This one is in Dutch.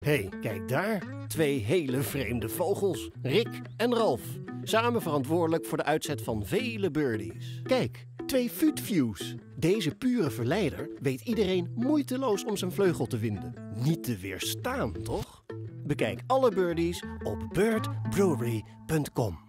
Hé, kijk daar. 2 hele vreemde vogels. Rick en Ralf. Samen verantwoordelijk voor de uitzet van vele birdies. Kijk, 2 fuutviews. Deze pure verleider weet iedereen moeiteloos om zijn vleugel te vinden. Niet te weerstaan, toch? Bekijk alle birdies op birdbrewery.com.